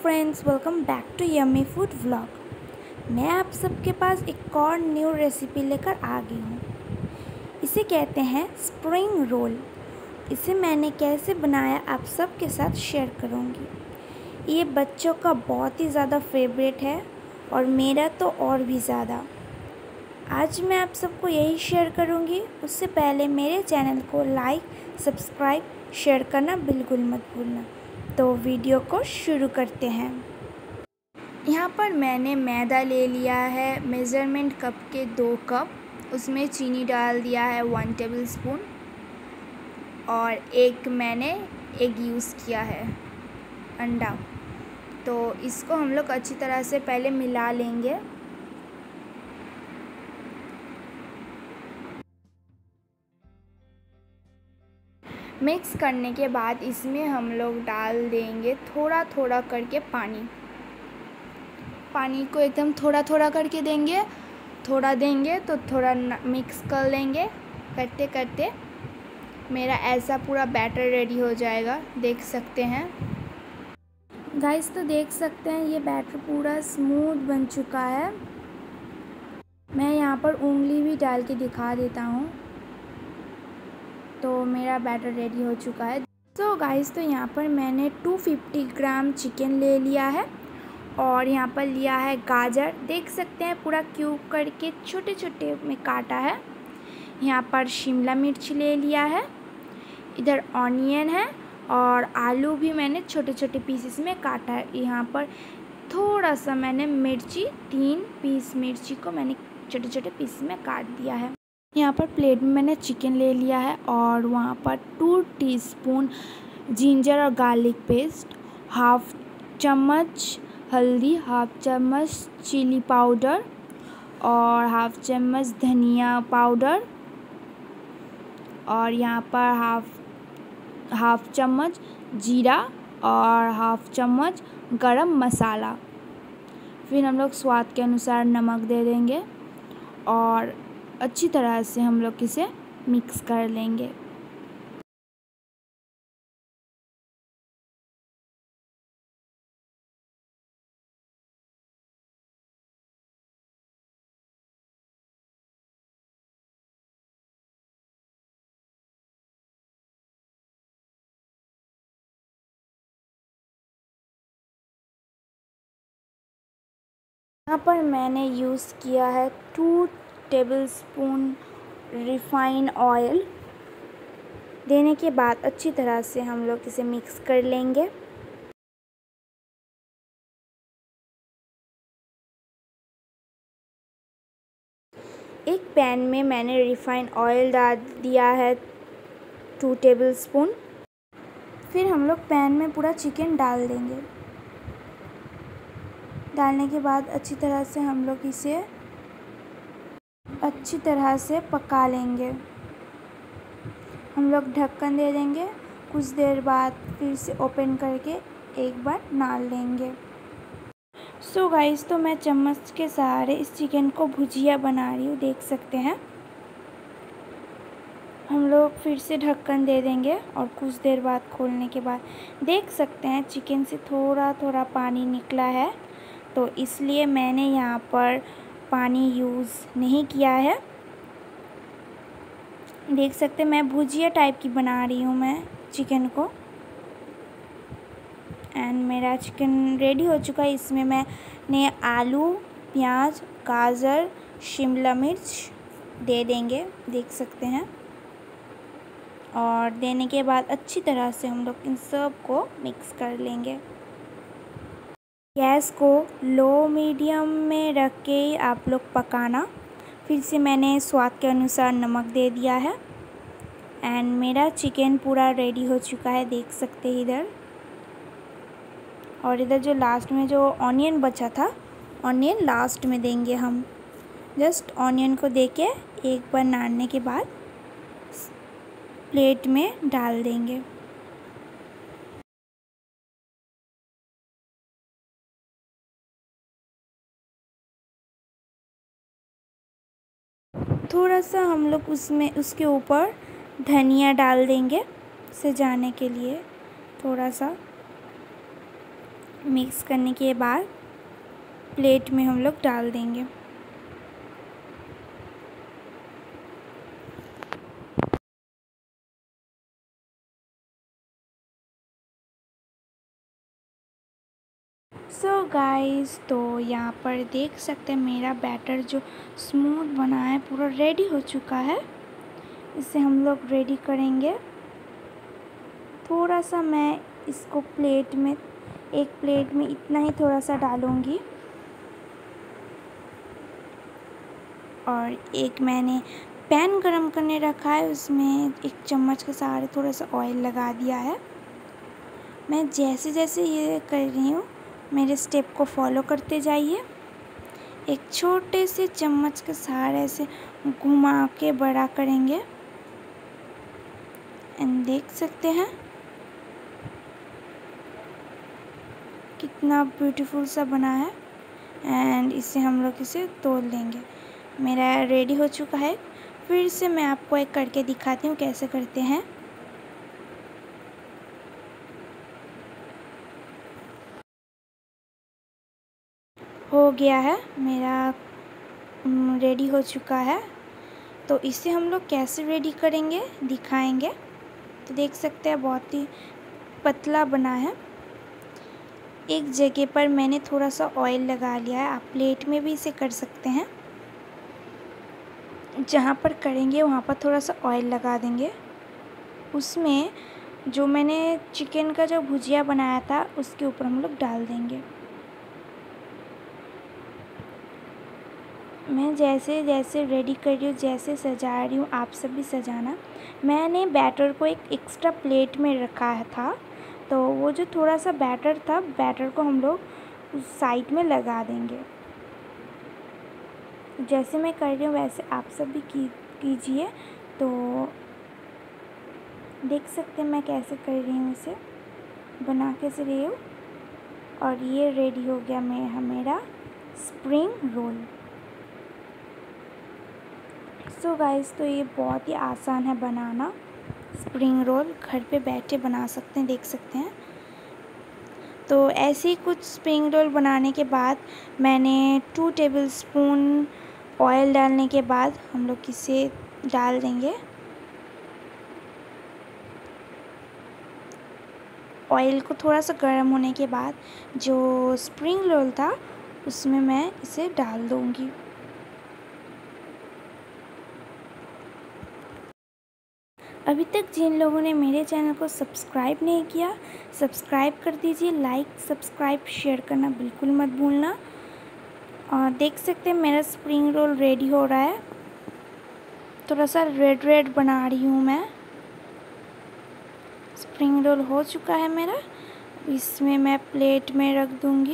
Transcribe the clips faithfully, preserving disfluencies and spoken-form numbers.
Friends, welcome back to yummy food vlog. मैं आप सबके पास एक और न्यू रेसिपी लेकर आ गई हूँ। इसे कहते हैं स्प्रिंग रोल। इसे मैंने कैसे बनाया आप सबके साथ शेयर करूँगी। ये बच्चों का बहुत ही ज़्यादा फेवरेट है और मेरा तो और भी ज़्यादा। आज मैं आप सबको यही शेयर करूँगी। उससे पहले मेरे चैनल को लाइक, सब्सक्राइब, शेयर करना बिल्कुल मत भूलना। तो वीडियो को शुरू करते हैं। यहाँ पर मैंने मैदा ले लिया है मेज़रमेंट कप के दो कप। उसमें चीनी डाल दिया है वन टेबल स्पून और एक मैंने एग यूज़ किया है, अंडा। तो इसको हम लोग अच्छी तरह से पहले मिला लेंगे। मिक्स करने के बाद इसमें हम लोग डाल देंगे थोड़ा थोड़ा करके पानी। पानी को एकदम थोड़ा थोड़ा करके देंगे, थोड़ा देंगे तो थोड़ा मिक्स कर लेंगे। करते करते मेरा ऐसा पूरा बैटर रेडी हो जाएगा, देख सकते हैं गाइस। तो देख सकते हैं ये बैटर पूरा स्मूथ बन चुका है। मैं यहाँ पर उंगली भी डाल के दिखा देता हूँ। तो मेरा बैटर रेडी हो चुका है। तो गाइस, तो यहाँ पर मैंने दो सौ पचास ग्राम चिकन ले लिया है और यहाँ पर लिया है गाजर। देख सकते हैं पूरा क्यूब करके छोटे छोटे में काटा है। यहाँ पर शिमला मिर्च ले लिया है, इधर ऑनियन है और आलू भी मैंने छोटे छोटे पीसेस में काटा है। यहाँ पर थोड़ा सा मैंने मिर्ची, तीन पीस मिर्ची को मैंने छोटे छोटे पीस में काट दिया है। यहाँ पर प्लेट में मैंने चिकन ले लिया है और वहाँ पर टू टीस्पून जिंजर और गार्लिक पेस्ट, हाफ चम्मच हल्दी, हाफ चम्मच चिली पाउडर और हाफ चम्मच धनिया पाउडर और यहाँ पर हाफ हाफ चम्मच जीरा और हाफ चम्मच गरम मसाला। फिर हम लोग स्वाद के अनुसार नमक दे देंगे और अच्छी तरह से हम लोग इसे मिक्स कर लेंगे। यहाँ पर मैंने यूज़ किया है टू टेबलस्पून रिफाइन ऑयल। देने के बाद अच्छी तरह से हम लोग इसे मिक्स कर लेंगे। एक पैन में मैंने रिफाइन ऑयल डाल दिया है टू टेबलस्पून। फिर हम लोग पैन में पूरा चिकन डाल देंगे। डालने के बाद अच्छी तरह से हम लोग इसे अच्छी तरह से पका लेंगे। हम लोग ढक्कन दे देंगे। कुछ देर बाद फिर से ओपन करके एक बार नाड़ लेंगे। सो गाइस, तो मैं चम्मच के सहारे इस चिकन को भुजिया बना रही हूँ, देख सकते हैं। हम लोग फिर से ढक्कन दे देंगे और कुछ देर बाद खोलने के बाद देख सकते हैं चिकन से थोड़ा थोड़ा पानी निकला है। तो इसलिए मैंने यहाँ पर पानी यूज़ नहीं किया है। देख सकते हैं मैं भुजिया टाइप की बना रही हूँ मैं चिकन को। एंड मेरा चिकन रेडी हो चुका है। इसमें मैंने आलू, प्याज, गाजर, शिमला मिर्च दे देंगे, देख सकते हैं। और देने के बाद अच्छी तरह से हम लोग इन सब को मिक्स कर लेंगे। गैस को लो मीडियम में रख के आप लोग पकाना। फिर से मैंने स्वाद के अनुसार नमक दे दिया है। एंड मेरा चिकन पूरा रेडी हो चुका है, देख सकते हैं इधर। और इधर जो लास्ट में जो ऑनियन बचा था, ऑनियन लास्ट में देंगे हम। जस्ट ऑनियन को देके एक बार नाड़ने के बाद प्लेट में डाल देंगे। थोड़ा सा हम लोग उसमें उसके ऊपर धनिया डाल देंगे सजाने के लिए थोड़ा सा। मिक्स करने के बाद प्लेट में हम लोग डाल देंगे। सो गाइस, तो यहाँ पर देख सकते हैं मेरा बैटर जो स्मूथ बना है पूरा रेडी हो चुका है। इसे हम लोग रेडी करेंगे। थोड़ा सा मैं इसको प्लेट में, एक प्लेट में इतना ही थोड़ा सा डालूँगी और एक मैंने पैन गरम करने रखा है, उसमें एक चम्मच के सहारे थोड़ा सा ऑयल लगा दिया है। मैं जैसे जैसे ये कर रही हूँ मेरे स्टेप को फॉलो करते जाइए। एक छोटे से चम्मच के सहारे से घुमा के बड़ा करेंगे एंड देख सकते हैं कितना ब्यूटीफुल सा बना है। एंड इसे हम लोग इसे तोड़ लेंगे। मेरा रेडी हो चुका है। फिर से मैं आपको एक करके दिखाती हूँ कैसे करते हैं। हो गया है, मेरा रेडी हो चुका है। तो इसे हम लोग कैसे रेडी करेंगे दिखाएंगे। तो देख सकते हैं बहुत ही पतला बना है। एक जगह पर मैंने थोड़ा सा ऑयल लगा लिया है, आप प्लेट में भी इसे कर सकते हैं। जहाँ पर करेंगे वहाँ पर थोड़ा सा ऑयल लगा देंगे। उसमें जो मैंने चिकन का जो भुजिया बनाया था उसके ऊपर हम लोग डाल देंगे। मैं जैसे जैसे रेडी कर रही हूँ, जैसे सजा रही हूँ, आप सब भी सजाना। मैंने बैटर को एक एक्स्ट्रा प्लेट में रखा था, तो वो जो थोड़ा सा बैटर था, बैटर को हम लोग उस साइड में लगा देंगे। जैसे मैं कर रही हूँ वैसे आप सब भी की कीजिए। तो देख सकते हैं मैं कैसे कर रही हूँ, इसे बना कैसे रही हूँ। और ये रेडी हो गया मेरा मेरा स्प्रिंग रोल। सो गाइस, तो ये बहुत ही आसान है बनाना। स्प्रिंग रोल घर पे बैठे बना सकते हैं, देख सकते हैं। तो ऐसे ही कुछ स्प्रिंग रोल बनाने के बाद मैंने टू टेबलस्पून ऑयल डालने के बाद हम लोग इसे डाल देंगे। ऑयल को थोड़ा सा गर्म होने के बाद जो स्प्रिंग रोल था उसमें मैं इसे डाल दूँगी। अभी तक जिन लोगों ने मेरे चैनल को सब्सक्राइब नहीं किया, सब्सक्राइब कर दीजिए। लाइक, सब्सक्राइब, शेयर करना बिल्कुल मत भूलना। और देख सकते हैं मेरा स्प्रिंग रोल रेडी हो रहा है। थोड़ा सा रेड रेड बना रही हूँ मैं। स्प्रिंग रोल हो चुका है मेरा। इसमें मैं प्लेट में रख दूँगी,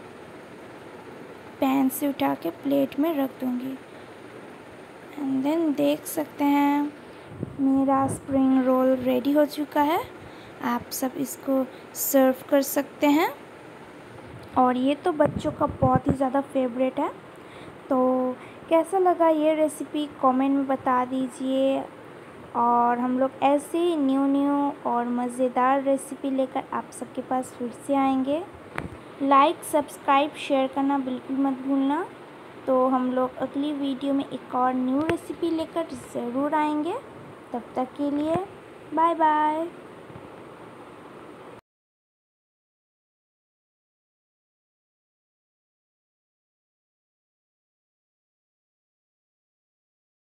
पैन से उठा के प्लेट में रख दूँगी। एंड देन देख सकते हैं मेरा स्प्रिंग रोल रेडी हो चुका है। आप सब इसको सर्व कर सकते हैं। और ये तो बच्चों का बहुत ही ज़्यादा फेवरेट है। तो कैसा लगा ये रेसिपी कमेंट में बता दीजिए। और हम लोग ऐसे ही न्यू न्यू और मज़ेदार रेसिपी लेकर आप सबके पास फिर से आएंगे। लाइक, सब्सक्राइब, शेयर करना बिल्कुल मत भूलना। तो हम लोग अगली वीडियो में एक और न्यू रेसिपी लेकर ज़रूर आएंगे। तब तक के लिए बाय बाय।